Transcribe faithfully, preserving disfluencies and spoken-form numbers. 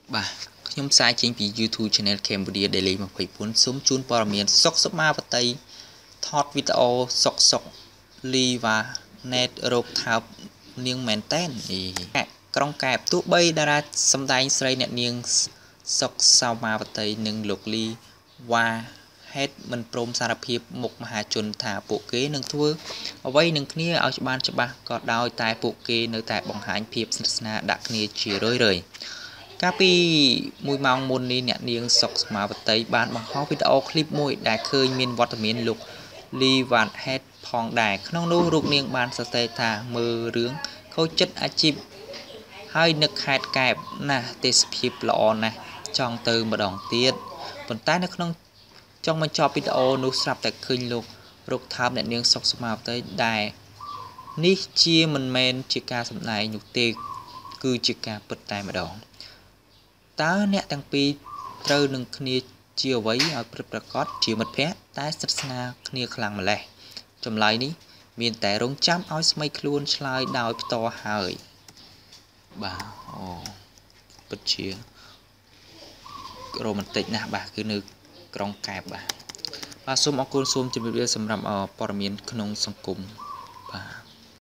បាទខ្ញុំផ្សាយចេញពី YouTube Channel Cambodia Daily ยี่สิบสี่សូមជូនព័ត៌មានសុខសមាវតីថតវីដេអូសុកសុកលីវ៉ាណេតរោគថើបនាងមែនតែនក្រុងកែបទោះបីតារាសម្ដែងស្រីអ្នកនាងសុកសមាវតីនិងលោកលីវ៉ាហេតមិនព្រមសារភាពមុខមហាជនថាពួកគេនឹងធ្វើអ្វីនឹងគ្នាឲ្យបានច្បាស់ក៏ដោយតែពួកគេនៅតែបង្ហាញភាពស្និទ្ធស្នាលដាក់គ្នាជារឿយៗកាលពីមួយម៉ោងមុននេះអ្នកនាងសុកសមាវតីបានបង្ហោះវីដេអូឃ្លីបមួយដែលឃើញមានវត្តមានលោកលីវ៉ាហេតផងដែរក្នុងនោះរូបនាងបានសរសេរថាមើលរឿងខូចចិត្តអាជីពហើយនឹកខេត្តកែបណាស់ទេសភាពល្អណាស់ចង់ទៅម្ដងទៀតប៉ុន្តែនៅក្នុងចុងបញ្ចប់វីដេអូនោះស្រាប់តែឃើញលោករកថើបអ្នកនាងសុកសមាវតីដែរនេះជាមិនមែនជាការសម្ដែងនោះទេគឺជាការពិតតែម្ដងតើអ្នកទាំងពីរត្រូវនឹងគ្នាជាអ្វីឲ្យពិតប្រាកដជាមិត្តភក្តិតែស្និទ្ធស្នាលគ្នាខ្លាំងម្ល៉េះចម្លើយនេះមានតែរងចាំឲ្យស្មីខ្លួនឆ្លើយដោយផ្ទាល់ហើយបាទអូពិតជារ៉ូមែនទិកណាស់បាទគឺនៅក្រុងកែបបាទបាទសូមអរគុណសូមជម្រាបលាសម្រាប់ព័ត៌មានក្នុងសង្គមបាទ